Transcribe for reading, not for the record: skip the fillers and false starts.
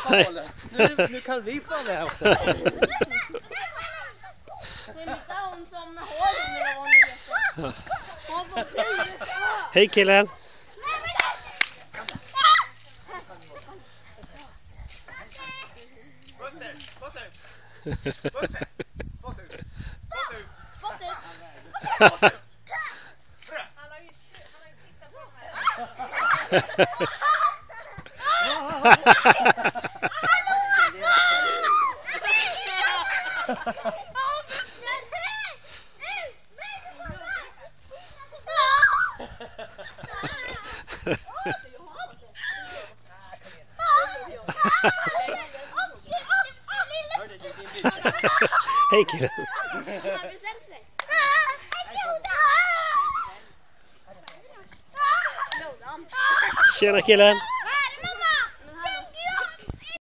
ta bollen. Nu kan vi få det också. Det är lite hon som har den. Hej killen. Hej killen. Tjena killen.